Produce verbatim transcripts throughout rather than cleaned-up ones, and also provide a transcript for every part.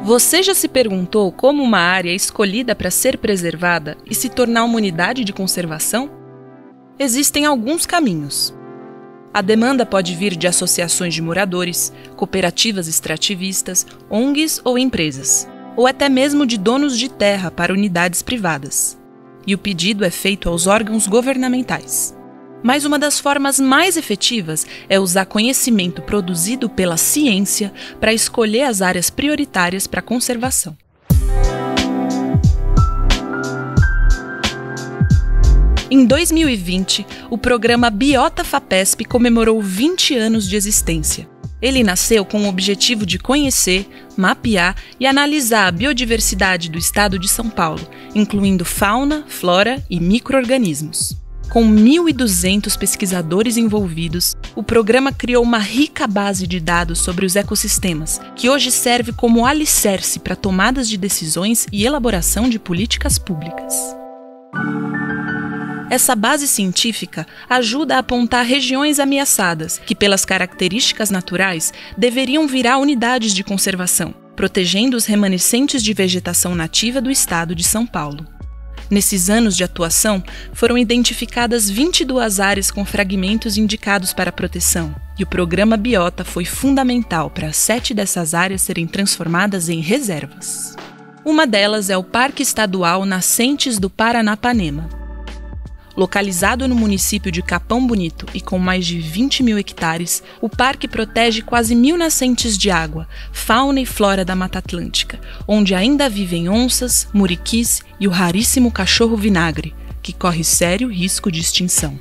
Você já se perguntou como uma área é escolhida para ser preservada e se tornar uma unidade de conservação? Existem alguns caminhos. A demanda pode vir de associações de moradores, cooperativas extrativistas, O N Gs ou empresas, ou até mesmo de donos de terra para unidades privadas. E o pedido é feito aos órgãos governamentais. Mas uma das formas mais efetivas é usar conhecimento produzido pela ciência para escolher as áreas prioritárias para a conservação. Em dois mil e vinte, o programa Biota Fapesp comemorou vinte anos de existência. Ele nasceu com o objetivo de conhecer, mapear e analisar a biodiversidade do estado de São Paulo, incluindo fauna, flora e micro-organismos. Com mil e duzentos pesquisadores envolvidos, o programa criou uma rica base de dados sobre os ecossistemas, que hoje serve como alicerce para tomadas de decisões e elaboração de políticas públicas. Essa base científica ajuda a apontar regiões ameaçadas, que pelas características naturais deveriam virar unidades de conservação, protegendo os remanescentes de vegetação nativa do estado de São Paulo. Nesses anos de atuação, foram identificadas vinte e duas áreas com fragmentos indicados para proteção, e o programa Biota foi fundamental para sete dessas áreas serem transformadas em reservas. Uma delas é o Parque Estadual Nascentes do Paranapanema. Localizado no município de Capão Bonito e com mais de vinte mil hectares, o parque protege quase mil nascentes de água, fauna e flora da Mata Atlântica, onde ainda vivem onças, muriquis e o raríssimo cachorro-vinagre, que corre sério risco de extinção.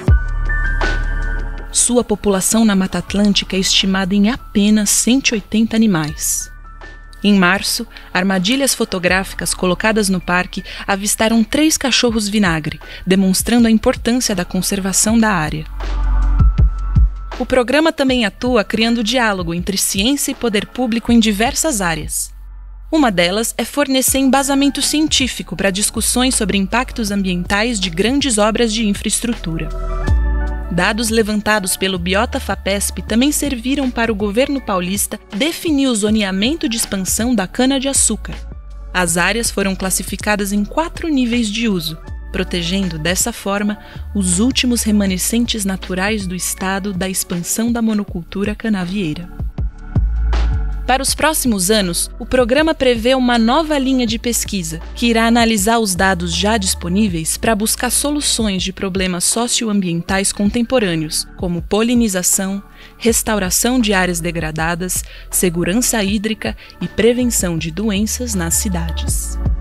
Sua população na Mata Atlântica é estimada em apenas cento e oitenta animais. Em março, armadilhas fotográficas colocadas no parque avistaram três cachorros-vinagre, demonstrando a importância da conservação da área. O programa também atua criando diálogo entre ciência e poder público em diversas áreas. Uma delas é fornecer embasamento científico para discussões sobre impactos ambientais de grandes obras de infraestrutura. Dados levantados pelo Biota Fapesp também serviram para o governo paulista definir o zoneamento de expansão da cana-de-açúcar. As áreas foram classificadas em quatro níveis de uso, protegendo, dessa forma, os últimos remanescentes naturais do estado da expansão da monocultura canavieira. Para os próximos anos, o programa prevê uma nova linha de pesquisa, que irá analisar os dados já disponíveis para buscar soluções de problemas socioambientais contemporâneos, como polinização, restauração de áreas degradadas, segurança hídrica e prevenção de doenças nas cidades.